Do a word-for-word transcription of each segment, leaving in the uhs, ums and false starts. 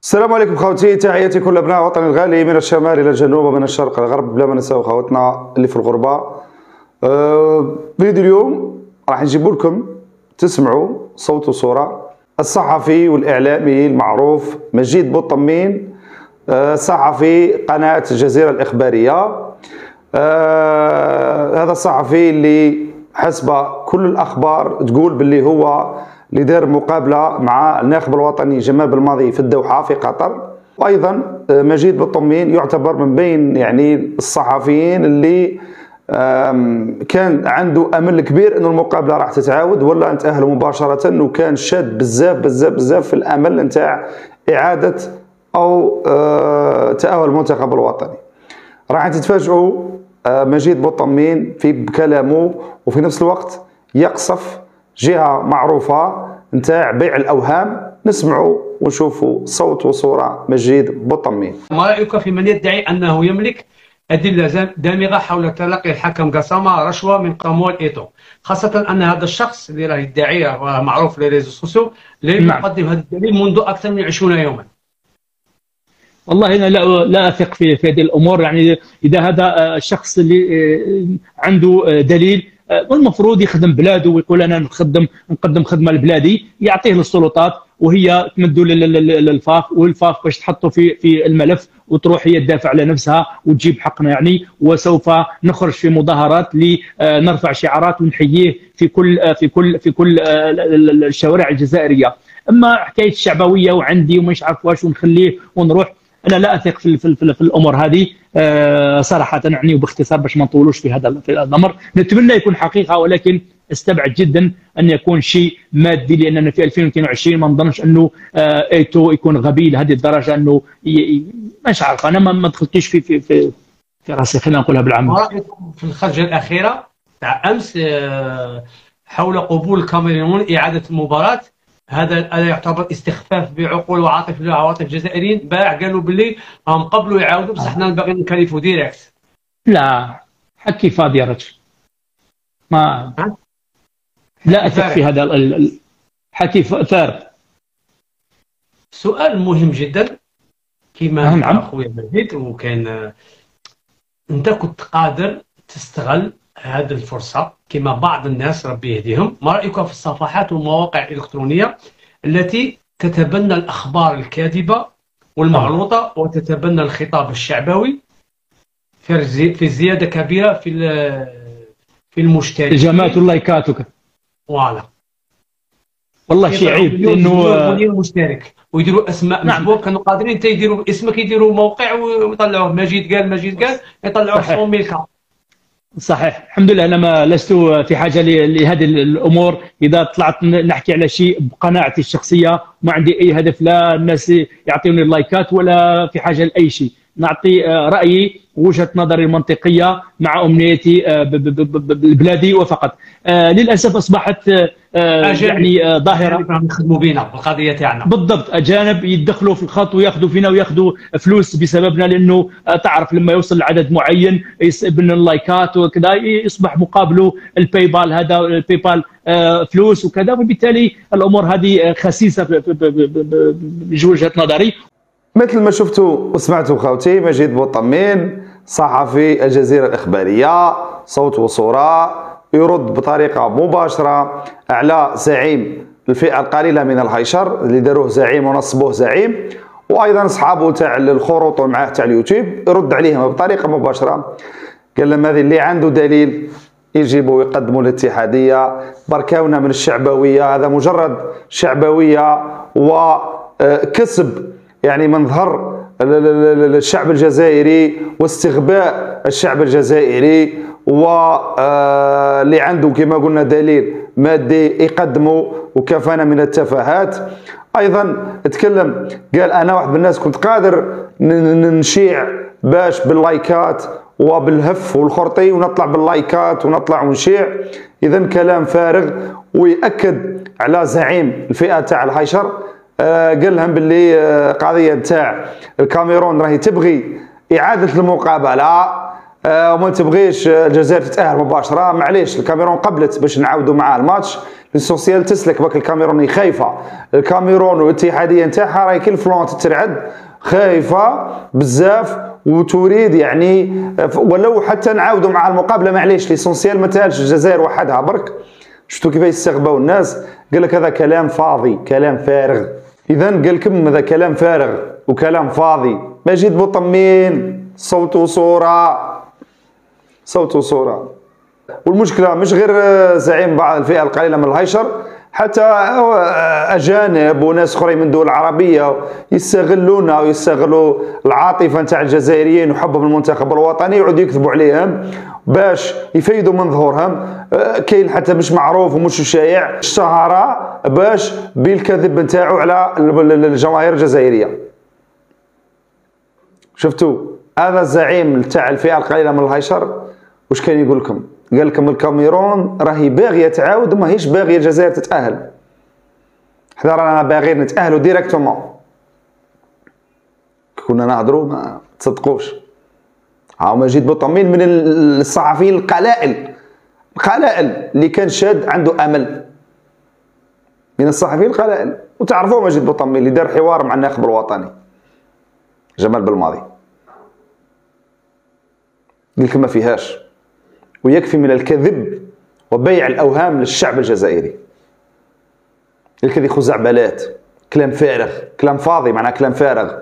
السلام عليكم خوتي، تحياتي كل ابناء وطني الغالي من الشمال الى الجنوب ومن الشرق الى الغرب، بلا ما ننساو خواتنا اللي في الغربه. أه فيديو اليوم راح نجيب لكم تسمعوا صوت وصوره الصحفي والاعلامي المعروف مجيد بوطمين، أه صحفي قناه الجزيره الاخباريه. أه هذا الصحفي اللي حسب كل الاخبار تقول باللي هو اللي دار مقابله مع الناخب الوطني جمال بلماضي في الدوحه في قطر. وايضا مجيد بوطمين يعتبر من بين يعني الصحفيين اللي كان عنده امل كبير انه المقابله راح تتعاود ولا نتاهل مباشره، وكان شاد بزاف بزاف بزاف في الامل نتاع اعاده او تاهل المنتخب الوطني. راح تتفاجئوا مجيد بوطمين في كلامه، وفي نفس الوقت يقصف جهة معروفة نتاع بيع الأوهام. نسمعوا ونشوفوا صوت وصورة مجيد بوطمين. ما رأيك في من يدعي أنه يملك أدلة دامغة حول تلقي الحكم قسامة رشوة من قمول إيتو، خاصة أن هذا الشخص اللي راه يدعيه ومعروف في ريزو سوسيو اللي يقدم هذا الدليل منذ أكثر من عشرين يوما؟ والله انا لا لا اثق في في هذه الامور. يعني اذا هذا الشخص اللي عنده دليل والمفروض يخدم بلاده ويقول انا نخدم نقدم خدمه لبلادي، يعطيه للسلطات وهي تمدوا للفاف، والفاف باش تحطوا في في الملف وتروح هي تدافع على نفسها وتجيب حقنا يعني. وسوف نخرج في مظاهرات لنرفع شعارات ونحييه في كل في كل في كل الشوارع الجزائريه. اما حكايه الشعبويه وعندي ومش عارف واش ونخليه ونروح، انا لا اثق في, في, في, في الامور هذه أه صراحه يعني، وباختصار باش ما نطولوش في هذا في الامر. نتمنى يكون حقيقه، ولكن استبعد جدا ان يكون شيء مادي، لاننا في ألفين واثنين وعشرين ما نظنش انه أه ايتو يكون غبي لهذه الدرجه انه مش عارف. انا ما دخلتش في في في, في راسي، خلينا نقولها بالعاميه. ما رايكم في الخرجه الاخيره تاع امس أه حول قبول الكاميرون اعاده المباراه؟ هذا هذا يعتبر استخفاف بعقول وعاطف العواطف الجزائريين. باع قالوا باللي هم قبلوا يعاودوا، بصح حنا باغيين نكلفوا ديريكت. لا حكي فاضي يا رجل، ما لا اثق في هذا الحكي فارغ. سؤال مهم جدا كما نعم اخويا مجيد، وكان انت كنت قادر تستغل هذه الفرصه كما بعض الناس ربي يهديهم. ما رايك في الصفحات والمواقع الالكترونيه التي تتبنى الاخبار الكاذبه والمغلوطه وتتبنى الخطاب الشعبوي في في زياده كبيره في في المشتركين الجماعات واللايكات وكذا؟ فوالا والله شيء عيب، لانه مشترك ويديروا اسماء نعم. مشبوه. كانوا قادرين حتى يديروا اسمك، يديروا موقع ويطلعوه مجيد قال مجيد قال يطلعوه مية. صحيح، الحمد لله. انا ما لست في حاجه لهذه الامور. اذا طلعت نحكي على شيء بقناعتي الشخصيه، ما عندي اي هدف، لا الناس يعطوني اللايكات ولا في حاجه لاي شيء. نعطي رايي ووجهه نظري المنطقيه مع امنيتي ببلادي وفقط. للاسف اصبحت يعني ظاهره نخدموا بينا القضيه تاعنا. بالضبط، اجانب يدخلوا في الخط وياخذوا فينا وياخذوا فلوس بسببنا، لانه تعرف لما يوصل لعدد معين يسبن اللايكات وكذا يصبح مقابله الباي بال، هذا الباي بال فلوس وكذا. وبالتالي الامور هذه خسيسه بوجهه نظري. مثل ما شفتوا وسمعتوا خوتي، مجيد بوطمين صحفي الجزيرة الإخبارية، صوت وصورة، يرد بطريقة مباشرة على زعيم الفئة القليلة من الهيشر اللي داروه زعيم ونصبوه زعيم، وأيضا أصحابه تاع الخروط معاه تاع اليوتيوب يرد عليهم بطريقة مباشرة. قال لهم هذه اللي عنده دليل يجيبوا ويقدموا الاتحادية، بركاونا من الشعبوية. هذا مجرد شعبوية وكسب يعني منظر الشعب الجزائري واستغباء الشعب الجزائري، واللي عنده كما قلنا دليل مادي يقدمه، وكفانا من التفاهات. ايضا تكلم قال انا واحد من الناس كنت قادر نشيع باش باللايكات وبالهف والخرطي ونطلع باللايكات ونطلع ونشيع. اذا كلام فارغ، ويأكد على زعيم الفئة تاع الهيشر. قال لهم باللي قضيه تاع الكاميرون راهي تبغي اعاده المقابله، آه وما تبغيش الجزائر تتاهل مباشره، معليش الكاميرون قبلت باش نعاودوا معاه الماتش. ليسونسيال تسلك باك الكاميروني خايفه، الكاميرون والاتحاديه نتاعها راهي كل فلون تترعد، خايفه بزاف وتريد يعني ولو حتى نعاودوا مع المقابله معليش. ليسونسيال ما تاهلش الجزائر وحدها برك. شفتوا كيف يستغبوا الناس؟ قال لك هذا كلام فاضي، كلام فارغ. اذا قال لكم هذا كلام فارغ وكلام فاضي. مجيد بوطمين صوت وصوره، صوت وصوره. والمشكله مش غير زعيم بعض الفئه القليله من الهيشر، حتى اجانب وناس اخرين من دول عربيه يستغلونا ويستغلوا العاطفه نتاع الجزائريين وحبهم المنتخب الوطني، يعودوا يكذبوا عليهم باش يفيدوا من ظهورهم. كاين حتى مش معروف ومش شائع اشتهر باش بالكذب نتاعو على الجماهير الجزائريه. شفتوا هذا الزعيم تاع الفئه القليله من الهيشر واش كان يقول لكم؟ قال لكم الكاميرون راهي باغيه تعاود ماهيش باغيه الجزائر تتاهل. حنا رانا باغيين نتاهلوا ديريكتومون. كنا نهضروا ما تصدقوش. ها مجيد بوطمين من الصحفيين القلائل القلائل اللي كان شاد عنده امل، من الصحفيين القلائل. وتعرفوا مجيد بوطمين اللي دار حوار مع الناخب الوطني جمال بالماضي، قال لكم ما فيهاش، ويكفي من الكذب وبيع الاوهام للشعب الجزائري. الكذب خزعبلات، كلام فارغ، كلام فاضي، معناه كلام فارغ.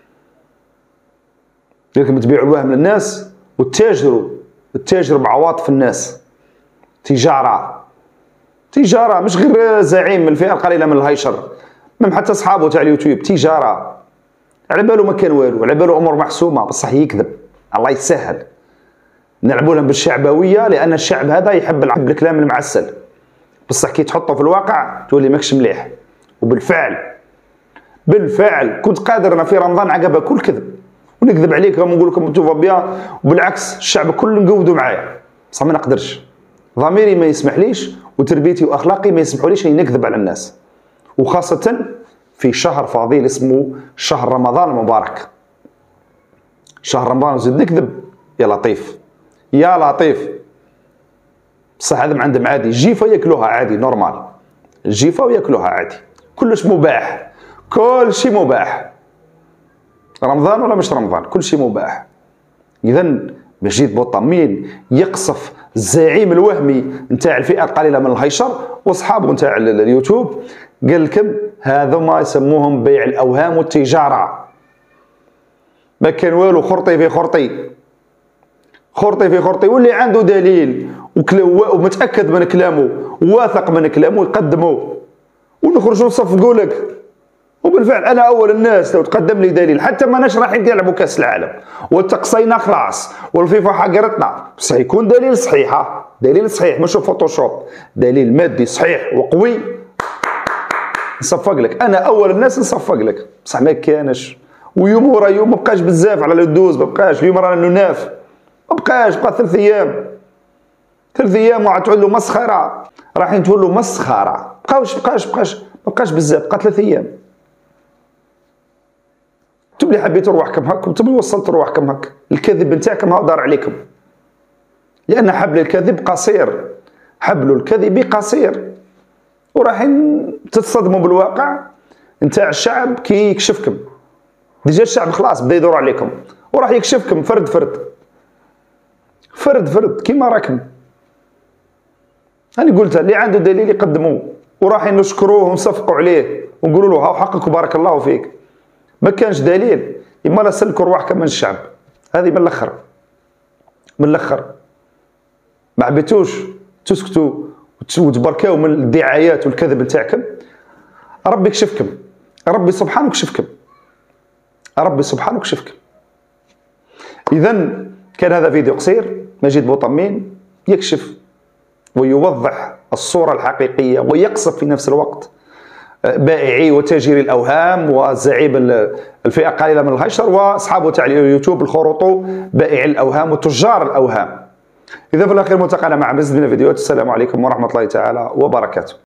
لكن تبيعوا الوهم للناس وتتاجروا تتاجروا بعواطف الناس. تجاره تجاره مش غير زعيم من الفئه القليله من الهيشر، من حتى اصحابه تاع اليوتيوب. تجاره على باله ما كان والو، على باله امور محسومه، بصح يكذب. الله يسهل. نلعبوا لهم بالشعبويه لان الشعب هذا يحب الكلام المعسل، بصح كي تحطه في الواقع تولي ماكش مليح. وبالفعل بالفعل كنت قادر انا في رمضان عقب كل كذب ونكذب عليكم ونقول لكم توفا بيان، وبالعكس الشعب كله نقودوا معايا، بصح ما نقدرش. ضميري ما يسمحليش وتربيتي واخلاقي ما يسمحوليش اني نكذب على الناس، وخاصه في شهر فضيل اسمه شهر رمضان المبارك. شهر رمضان وزيد نكذب، يا لطيف يا لطيف. بصح هذا عندهم عادي، الجيفه ياكلوها عادي نورمال، الجيفه وياكلوها عادي، كلش مباح، كل شيء مباح. رمضان ولا مش رمضان كل شيء مباح. اذا مجيد بوطمين يقصف الزعيم الوهمي نتاع الفئه القليله من الهيشر واصحابه نتاع اليوتيوب، قال لكم هذا ما يسموهم بيع الاوهام والتجاره. ما كان والو، خرطي في خرطي خرطي في خرطي. واللي عنده دليل ومتاكد من كلامه وواثق من كلامه يقدمه ونخرجوا نصفقوا لك. وبالفعل انا اول الناس لو تقدم لي دليل، حتى ما ناش رايحين نلعبوا كاس العالم وتقصينا خلاص والفيفا حقرتنا، بصح يكون دليل صحيحه، دليل صحيح مش فوتوشوب، دليل مادي صحيح وقوي نصفق لك. انا اول الناس نصفق لك، بصح ما كانش. ويوم ورا يوم ما بقاش بزاف على الدوز، ما بقاش. اليوم رانا نناف، ما بقاش، بقى ثلاث ايام ثلاث ايام وعاد تولوا مسخره، رايحين تولوا مسخره. بقاوش بقاش بقاش ما بقاش بزاف، بقى ثلاث ايام. انتم اللي حبيتوا روحكم هك، انتم اللي وصلتوا روحكم هك. الكذب نتاعكم هاو دار عليكم، لان حبل الكذب قصير، حبل الكذب قصير. ورايحين تتصدموا بالواقع نتاع الشعب كي يكشفكم. ديجا الشعب خلاص بدا يدور عليكم وراح يكشفكم فرد فرد فرد فرد كيما راكم. انا قلتها، اللي عنده دليل يقدموه وراح نشكروه ونصفقوا عليه ونقولوا له هاو حقك وبارك الله فيك. ما كانش دليل يما لا سلكوا رواحكم من الشعب. هذه من الاخر من الاخر ما عبيتوش تسكتوا وتبركاو من الدعايات والكذب نتاعكم. ربي يكشفكم، ربي سبحانه يكشفكم، ربي سبحانه يكشفكم. اذا كان هذا فيديو قصير، مجيد بوطمين يكشف ويوضح الصورة الحقيقية ويقصف في نفس الوقت بائعي وتاجري الأوهام وزعيم الفئة القليلة من الهيشر وأصحابه تاع اليوتيوب الخروطو بائعي الأوهام وتجار الأوهام. إذا في الأخير ملتقانا مع مزيد من الفيديوهات. السلام عليكم ورحمة الله تعالى وبركاته.